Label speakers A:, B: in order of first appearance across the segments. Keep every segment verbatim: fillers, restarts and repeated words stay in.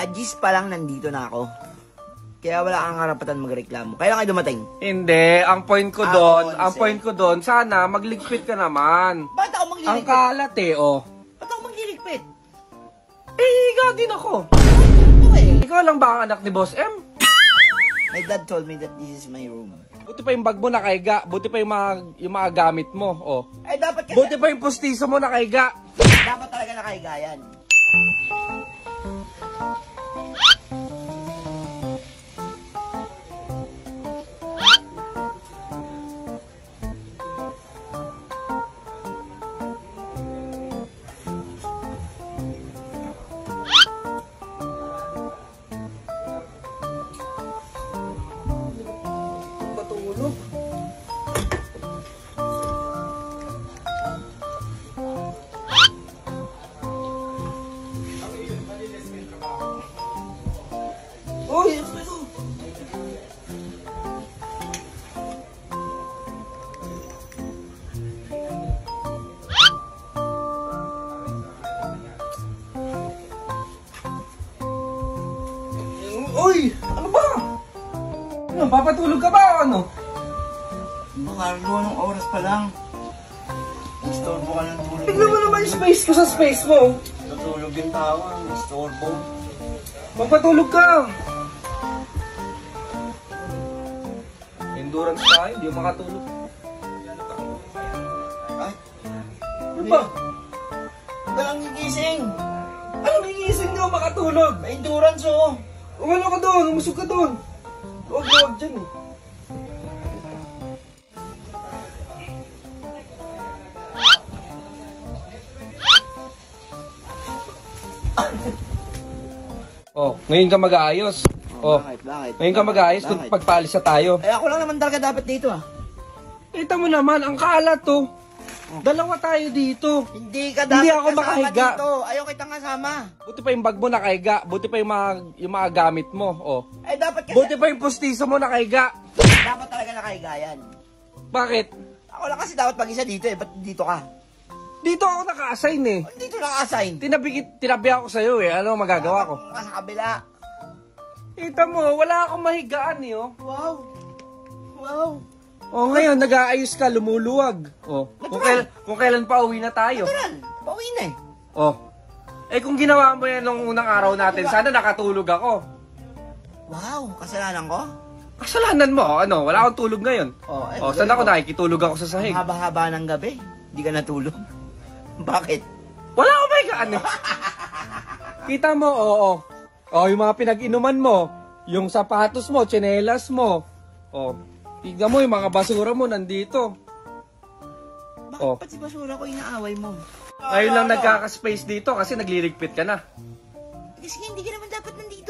A: Agis pa lang nandito na ako. Kaya wala kang karapatan magreklamo. Kailan kayo dumating?
B: Hindi, ang point ko
A: Ah,
B: doon,
A: onse.
B: ang point ko doon, sana magligpit ka naman.
A: Ba't ako
B: Ang
A: magliligpit?
B: kalat eh, oh.
A: Ba't ako magliligpit?
B: Eh, higa din ako.
A: Ito eh.
B: Ikaw lang ba ang anak ni Boss M?
A: My dad told me that this is my room.
B: Buti pa yung bag mo nakahiga, buti pa yung mga, yung mga gamit mo, oh.
A: Eh, dapat kasi...
B: Buti pa yung pustiso mo nakahiga.
A: Dapat talaga nakahiga yan.
B: Matulog.
A: Uy, espresso!
B: Uy! Ano ba? Ano, papatulog ka ba o ano?
A: Mga Carlo, anong oras pa lang? Istorbo ka ng tulog.
B: Tignan mo naman yung space ko sa space mo.
A: Natulog yung tao, istorbo.
B: Magpatulog ka. Endurance tayo, hindi mo makatulog.
A: Ay,
B: Ano ba?
A: huwag ka lang gigising.
B: Ano nangiisip nyo makatulog?
A: May endurance oh.
B: Umano ka doon, umusog ka doon. Huwag na huwag dyan eh. Oh, ngayon ka mag-aayos. Oh,
A: Bakit? Bakit?
B: ngayon ka mag-aayos kung
A: Bakit?
B: pagpaalis na tayo.
A: Eh, ako lang naman talaga dapat dito ah.
B: Kita mo naman, ang kalat to. Dalawa tayo dito.
A: Hindi ka dapat
B: Hindi ako
A: kasama
B: makahiga.
A: dito. Ayaw kitang kasama.
B: Buti pa yung bag mo nakahiga, buti pa yung mga, yung mga gamit mo. Oh.
A: Eh, dapat kasi...
B: Buti pa yung pustiso mo nakahiga.
A: Dapat talaga nakahiga yan.
B: Bakit?
A: Ako lang kasi dapat mag-isa dito eh. Ba't dito ka?
B: Dito ako naka-assign eh.
A: Dito naka-assign.
B: Tinabi, tinabi ako sa'yo eh. Ano magagawa ko?
A: Ka sa kabila.
B: Kita mo, wala akong mahigaan eh oh.
A: Wow. Wow.
B: Oh, ngayon, nag-aayos ka, lumuluwag. Oh, kung, kailan, kung kailan pa uwi na tayo.
A: Natural. Pauwi na eh.
B: Oh. Eh kung ginawa mo yan nung unang araw natin, sana nakatulog ako.
A: Wow. Kasalanan ko?
B: Kasalanan mo, ano, wala akong tulog ngayon.
A: Oh, eh,
B: Oh, saan ako nakikitulog ako sa sahig?
A: Ang haba-haba ng gabi. Hindi ka natulog. Bakit?
B: Wala akong mahigaan eh. Kita mo, oo. Oh, yung mga pinag-inuman mo, yung sapatos mo, tsinelas mo. Oh, tignan mo yung mga basura mo nandito.
A: Bakit
B: Oh.
A: ba't si basura ko inaaway mo?
B: Ngayon lang nagkaka-space dito kasi nagliligpit ka na.
A: Kasi hindi ka naman dapat nandito.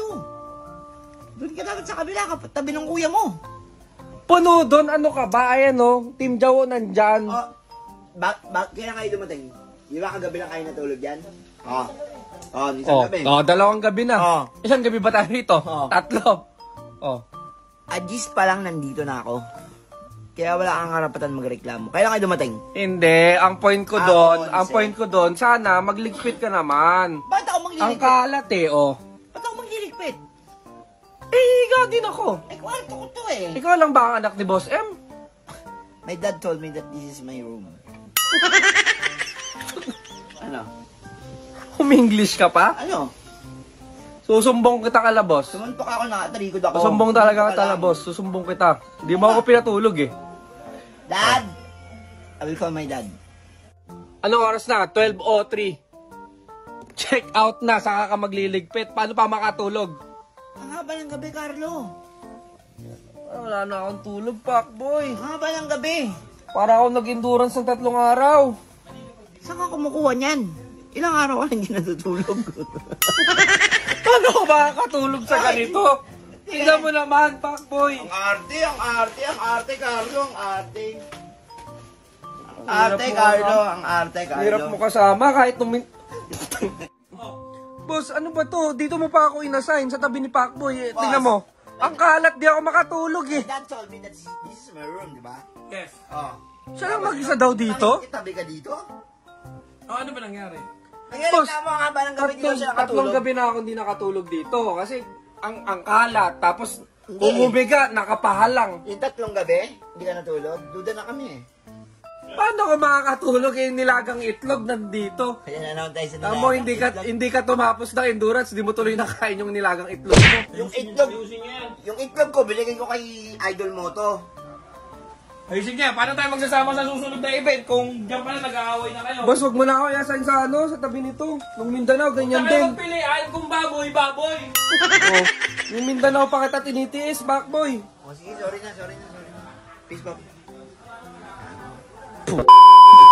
A: Doon ka dapat sa kabila, tabi ng kuya mo.
B: Puno doon, ano ka ba? Ayan oh, Team Jawo nandyan.
A: Oh, bak bak kaya kayo dumating? Di ba kagabi lang kayo natulog yan? Oo. Oh, isang
B: Oh,
A: gabi.
B: oh, dalawang gabi na.
A: Oh.
B: Ilang gabi ba tayo rito?
A: Oh.
B: Tatlo. Oh.
A: Agis pa lang nandito na ako. Kaya wala kang karapatan magreklamo. Kailan kayo dumating?
B: Hindi, ang point ko
A: Ah,
B: doon,
A: onse.
B: ang point ko doon, sana magligpit ka naman.
A: Ba't ako
B: Ang
A: magliligpit?
B: kalat eh, oh.
A: Ba't ako magliligpit?
B: Eh, higa din ako.
A: Eh, kwarto ko to eh.
B: Ikaw lang ba ang anak ni Boss M?
A: My dad told me that this is my room. Ano?
B: Huminglish ka pa?
A: Ano?
B: Susumbong kita kalabos.
A: Sumuntok ako, nakatalikod ako.
B: Susumbong talaga
A: Sumuntok
B: kita
A: ka lang.
B: kalabos. Susumbong kita. Hindi mo ako pinatulog eh.
A: Dad! I will call my dad.
B: Anong oras na? twelve oh three. Check out na, saka ka magliligpit. Paano pa makatulog?
A: Ang haba ng gabi, Carlo.
B: Ah, Wala na akong tulog, Pakboy.
A: Ang haba ng gabi.
B: Para ako nag-endurance ng tatlong araw.
A: Saan ka kumukuha niyan? Ilang araw ka hindi natutulog.
B: Paano ko makakatulog sa ganito? Tingnan mo naman, Pakboy.
A: Ang arte, ang arte, ang arte, Carlo, ang arte.
B: Ang
A: Arte,
B: hirap mo,
A: Carlo,
B: ah.
A: ang arte, Carlo.
B: Hirap mo kasama kahit nung... min- Boss, ano ba to? Dito mo pa ako inassign sa tabi ni Pakboy. Eh,
A: Boss.
B: tingnan mo. Ang kalat, di ako makatulog eh.
A: Dad told me that this, this is my room, di ba?
B: Yes.
A: Oh.
B: Siya lang mag-isa daw dito?
A: Tabi ka dito?
B: Oh, ano ba nangyari?
A: Ngayon,
B: Boss,
A: tama nga ba ng gabi dito
B: tatlong,
A: siya
B: tatlong
A: nakatulog?
B: gabi na ako hindi nakatulog dito. Kasi ang ang kalat, tapos bumubiga, nakapahalang.
A: Yung tatlong gabi, hindi ka natulog, duda na kami eh.
B: Paano ko makakatulog eh, nilagang itlog nandito?
A: Kaya na naman tayo sa
B: Tamo, hindi ka, hindi ka tumapos ng endurance, di mo tuloy nakain yung nilagang itlog mo.
A: Yung itlog, yung itlog ko, binigay ko kay Idol Moto.
C: Ay, sige, paano tayo magsasama sa susunod na event kung diyan pa na nag-aaway na kayo?
B: Boss, wag mo na ako yasain sa ano, sa tabi nito. Nung Mindanao, ganyan
C: Saan
B: din.
C: kayo magpilian kung baboy, baboy?
B: Oh, yung Mindanao pa kita tinitiis, backboy.
A: O sige, sorry na, sorry na, sorry na. Peace, Bob.